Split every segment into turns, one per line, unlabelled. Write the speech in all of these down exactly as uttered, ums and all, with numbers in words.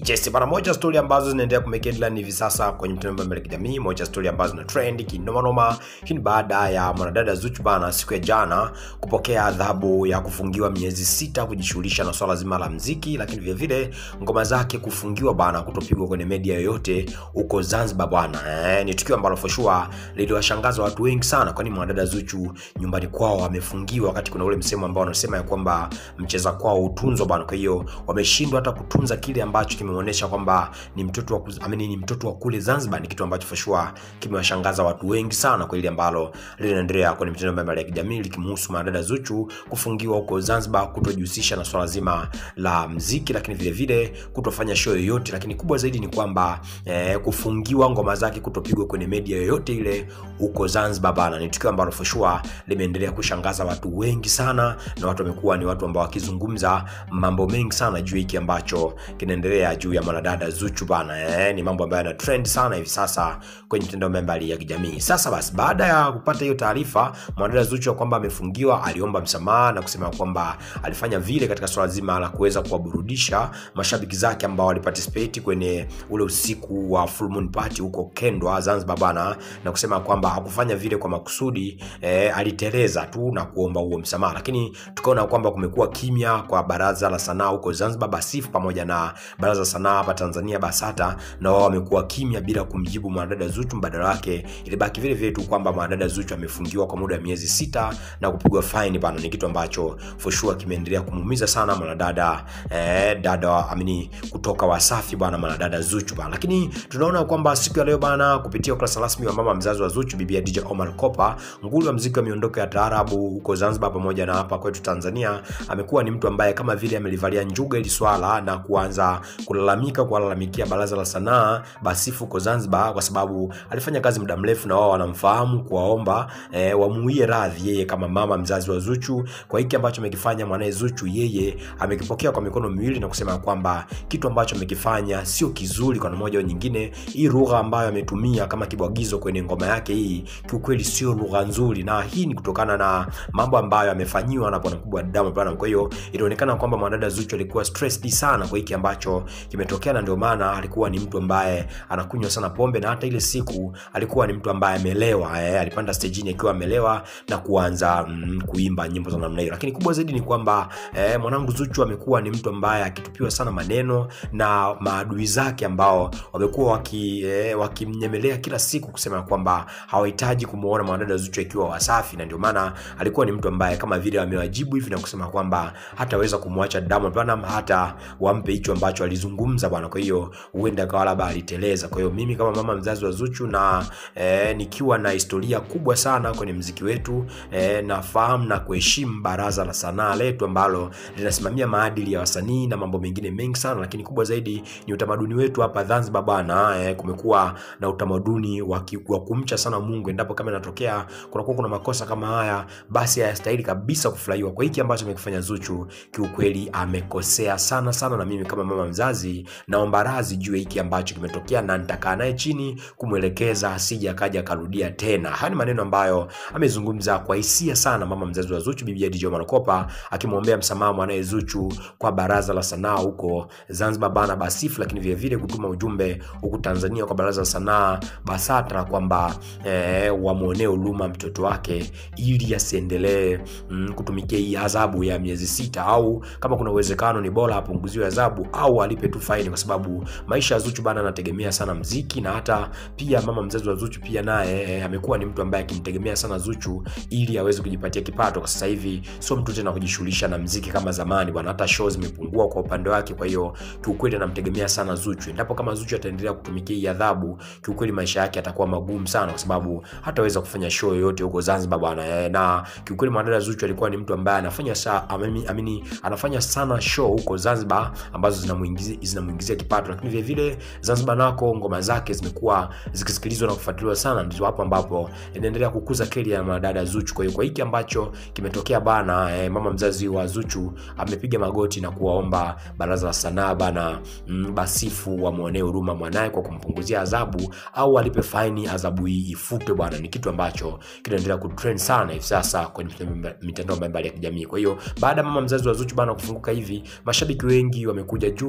Yes, bana, moja story ambazo zinaendelea kumake headline hivi sasa kwenye mtandao wa kijamii, moja story ambazo na trend kinoma noma. Hii ni baada ya mwanadada Zuchu bana siku ya jana kupokea adhabu ya kufungiwa miezi sita kujishughulisha na swala zima la muziki, lakini vile vile ngoma zake kufungiwa bana kutopigwa kwenye media yoyote huko Zanzibar bwana. Eh, ni tukio ambalo for sure liliwashangaza watu wengi sana, kwani mwanadada Zuchu nyumbani kwao amefungiwa, wakati kuna ule msemo ambao unasema ya kwamba mcheza kwao utunzwa bana. Kwa hiyo wameshindwa hata kutunza kile ambacho kimeonyesha kwamba ni mtoto wa amini ni mtoto wa kule Zanzibar. Ni kitu ambacho for sure kimewashangaza watu wengi sana kwa ile ambalo linaendelea kwenye mitandao mbalimbali ya kijamii likimhusu mwanadada Zuchu kufungiwa huko Zanzibar, kutojihusisha na swala zima la muziki, lakini vile vile kutofanya show yoyote. Lakini kubwa zaidi ni kwamba eh, kufungiwa ngoma zake kutopigwa kwenye media yoyote ile huko Zanzibar bana. Ni tukio ambalo for sure limeendelea kushangaza watu wengi sana, na watu wamekuwa ni watu ambao wakizungumza mambo mengi sana juu hiki ambacho kinaendelea juu ya mwanadada Zuchu bana. Eh, ni mambo ambayo yana trend sana hivi sasa kwenye mitandao mbalimbali ya kijamii. Sasa basi, baada ya kupata hiyo taarifa mwanadada Zuchu kwamba amefungiwa, aliomba msamaha na kusema kwamba alifanya vile katika swala zima la kuweza kuwaburudisha mashabiki zake ambao waliparticipate kwenye ule usiku wa full moon party huko Kendwa Zanzibar bana, na kusema kwamba hakufanya vile kwa makusudi, eh, aliteleza tu na kuomba huo msamaha. Lakini tukaona kwamba kumekuwa kimya kwa baraza la sanaa huko Zanzibar Basifu pamoja na baraza la sanaa hapa Tanzania Basata, na wao wamekuwa kimya bila kumjibu mwanadada Zuchu. Badala yake ilibaki vile vile tu kwamba mwanadada Zuchu amefungiwa kwa muda wa miezi sita na kupigwa fine bana. Ni kitu ambacho for sure kimeendelea kumuumiza sana mwanadada eh, dada amini kutoka Wasafi bana, mwanadada Zuchu bana. Lakini tunaona kwamba siku ya leo bana, kupitia ukurasa rasmi wa mama mzazi wa Zuchu bibi D J Omar Kopa, nguli wa muziki wa miondoko ya taarabu huko Zanzibar pamoja na hapa kwetu Tanzania, amekuwa ni mtu ambaye kama vile amelivalia njuga ili swala na kuanza kulalamika kulalamikia baraza la sanaa Basifu huko Zanzibar, kwa sababu alifanya kazi muda mrefu na wao wanamfahamu, kuwaomba e, wamuie radhi yeye kama mama mzazi wa Zuchu kwa hiki ambacho amekifanya mwanae Zuchu. Yeye amekipokea kwa mikono miwili na kusema kwamba kitu ambacho amekifanya sio kizuri kwa moja au nyingine. Hii lugha ambayo ametumia kama kibwagizo kwenye ngoma yake hii kiukweli sio lugha nzuri, na hii ni kutokana na mambo ambayo amefanyiwa na bwana kubwa Diamond Platnumz. Kwa hiyo inaonekana kwamba mwanadada Zuchu alikuwa stressed sana kwa hiki ambacho kimetokea, na ndio maana alikuwa ni mtu ambaye anakunywa sana pombe, na hata ile siku alikuwa ni mtu ambaye amelewa. Eh, alipanda stage ni akiwa amelewa na kuanza mm, kuimba nyimbo za namna hiyo. Lakini kubwa zaidi ni kwamba eh, mwanangu Zuchu amekuwa ni mtu ambaye akitupiwa sana maneno na maadui zake ambao wamekuwa waki eh, wakimnyemelea kila siku kusema kwamba hawahitaji kumuona mwanadada Zuchu akiwa Wasafi, na ndio maana alikuwa ni mtu ambaye kama vile amewajibu hivi na kusema kwamba hataweza kumwacha Diamond Platnumz hata wampe hicho ambacho alizungumza bwana. Kwa hiyo huenda kwa labda aliteleza. Kwa hiyo mimi kama mama mzazi wa Zuchu na eh, nikiwa na historia kubwa sana kwenye muziki wetu, eh, nafahamu na kuheshimu baraza la sanaa letu ambalo linasimamia maadili ya wasanii na mambo mengine mengi sana, lakini kubwa zaidi ni utamaduni wetu hapa Zanzibar bwana. Eh, kumekuwa na utamaduni wa kumcha sana Mungu. Endapo kama inatokea kuna kuna makosa kama haya, basi hayastahili kabisa kufurahiwa. Kwa hiki ambacho amekifanya Zuchu kiukweli amekosea sana sana, na mimi kama mama mzazi naomba radhi juu hiki ambacho kimetokea, na nitakaa naye chini kumuelekeza asije akaja karudia tena. Haya ni maneno ambayo amezungumza kwa hisia sana mama mzazi wa Zuchu bibi D J Omar Kopa, akimwombea msamaha mwanae Zuchu kwa baraza la sanaa huko Zanzibar bana Basifu, lakini vile vile kutuma ujumbe huko Tanzania kwa baraza la sanaa Basata kwamba eh, wamuonee huruma mtoto wake ili asiendelee mm, kutumikia hii adhabu ya miezi sita, au kama kuna uwezekano ni bora apunguziwe adhabu au alipe tu faini, kwa sababu maisha ya Zuchu bana anategemea sana muziki. Na hata pia mama mzazi wa Zuchu pia naye eh, amekuwa ni mtu ambaye akimtegemea sana Zuchu ili aweze kujipatia kipato. Kwa sasa hivi sio mtu tena kujishughulisha na muziki kama zamani bwana, hata shows zimepungua kwa upande wake. Kwa hiyo kiukweli anamtegemea sana Zuchu. Endapo kama Zuchu ataendelea kutumikia hii adhabu, kiukweli maisha yake yatakuwa magumu sana, kwa sababu hataweza kufanya show yoyote huko Zanzibar bwana. Eh, na kiukweli mwanadada Zuchu alikuwa ni mtu ambaye anafanya saa amini, amini anafanya sana show huko Zanzibar ambazo zinamuingizia zinamuingizia kipato, lakini vile vile Zanzibar nako ngoma zake zimekuwa zikisikilizwa na kufuatiliwa sana. Ndio hapo ambapo inaendelea kukuza career ya mwanadada Zuchu. Kwa hiyo kwa hiki ambacho kimetokea bana, eh, mama mzazi wa Zuchu amepiga magoti na kuwaomba baraza la sanaa bana mm, Basifu wamuonee huruma mwanae kwa kumpunguzia adhabu au alipe faini, adhabu hii ifutwe bwana. Ni kitu ambacho kinaendelea kutrend sana hivi sasa kwenye mitandao mbalimbali ya kijamii. Kwa hiyo baada ya mama mzazi wa Zuchu bana kufunguka hivi, mashabiki wengi wamekuja juu, kila mtu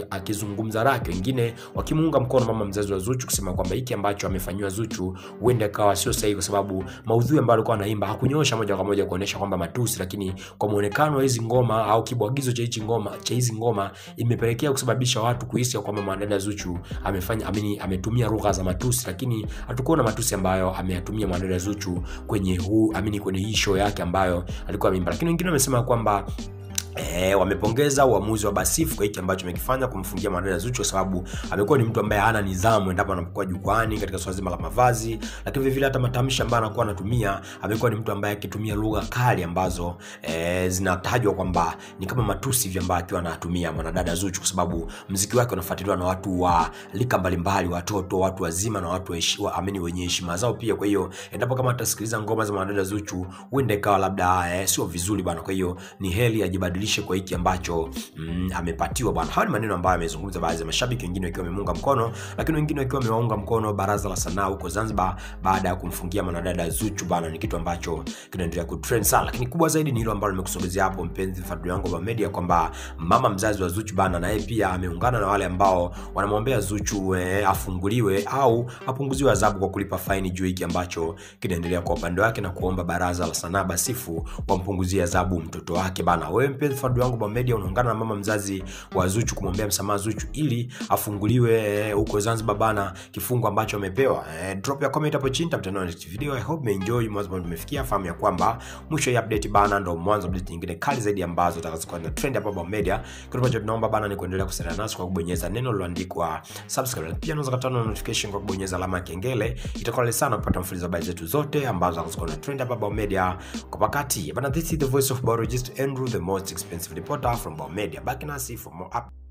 akizungumza lake, wengine wakimuunga mkono mama mzazi wa Zuchu kusema kwamba hiki ambacho amefanywa Zuchu huenda kawa sio sahihi kwa sababu maudhui ambayo alikuwa anaimba hakunyosha moja kwa moja kuonesha kwamba matusi, lakini kwa muonekano wa hizi ngoma au kibwagizo cha hizi ngoma cha hizi ngoma imepelekea kusababisha watu kuhisi kwamba mwanadada Zuchu amefanya amini ametumia lugha za matusi, lakini hatukuona matusi ambayo ameyatumia mwanadada Zuchu kwenye huu amini kwenye hii show yake ambayo alikuwa ameimba. Lakini wengine wamesema kwamba Eh, wamepongeza uamuzi wa Basifu kwa hiki ambacho amekifanya kumfungia mwanadada Zuchu kwa sababu amekuwa ni mtu ambaye hana nidhamu endapo anapokuwa jukwani katika swala zima la mavazi, lakini vile vile hata matamshi ambayo anakuwa anatumia, amekuwa ni mtu ambaye akitumia lugha kali ambazo eh, zinatajwa kwamba ni kama matusi hivi ambayo akiwa anatumia mwanadada Zuchu, kwa sababu muziki wake unafuatiliwa na watu wa lika mbalimbali, watoto, watu wazima na watu wa amini wenye heshima zao pia. Kwa hiyo endapo kama atasikiliza ngoma za mwanadada Zuchu huenda ikawa labda eh, sio vizuri bana. Kwa hiyo ni heli ajibadilishe kwa hiki ambacho mm, amepatiwa bwana. Hawa ni maneno ambayo amezungumza baadhi ya mashabiki, wengine wakiwa wamemunga mkono, lakini wengine wakiwa wamewaunga mkono Baraza la Sanaa huko Zanzibar baada ya kumfungia mwanadada Zuchu bwana. Ni kitu ambacho kinaendelea kutrend sana, lakini kubwa zaidi ni hilo ambalo nimekusogezea hapo mpenzi fadhili wangu wa media, kwamba mama mzazi wa Zuchu bwana naye pia ameungana na wale ambao wanamwombea Zuchu eh, afunguliwe au apunguziwe adhabu kwa kulipa faini juu hiki ambacho kinaendelea kwa upande wake, na kuomba Baraza la Sanaa Basifu wampunguzie adhabu mtoto wake bana. Wewe mpenzi fadhili wangu wa media unaungana na mama mzazi wa Zuchu kumwombea msamaha Zuchu ili afunguliwe huko eh, Zanzibar bana, kifungo ambacho amepewa. Eh, drop ya comment hapo chini, tutakutana next video. I hope you enjoy. Mwanzo tumefikia, fahamu ya kwamba mwisho ya update bana ndo mwanzo update nyingine kali zaidi ambazo zitakazokuwa na trend hapa Baba Media. Kitu ambacho tunaomba bana ni kuendelea kusaidia nasi kwa kubonyeza neno lililoandikwa subscribe, pia unaweza kutana notification kwa kubonyeza alama ya kengele. Itakuwa sana kupata mfululizo wa habari zetu zote ambazo zitakazokuwa na trend hapa Baba Media kwa wakati bana. This is the voice of biologist Andrew, the most expensive reporter from Baba Media. Back in us for more up